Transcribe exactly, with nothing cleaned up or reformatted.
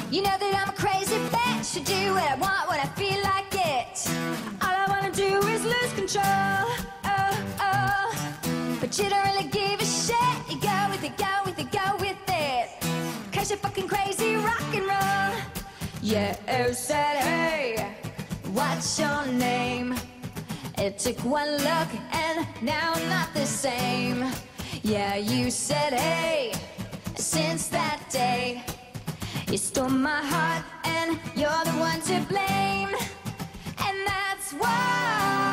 You know that I'm a crazy bitch. I do what I want when I feel like it. All I wanna do is lose control. Oh, oh. But you don't really give a shit. You go with it, go with it, go with it. Cause you're fucking crazy rock and roll. Yeah, you said, hey, what's your name? It took one look and now I'm not the same. Yeah, you said, hey, since that day you stole my heart and you're the one to blame. And that's why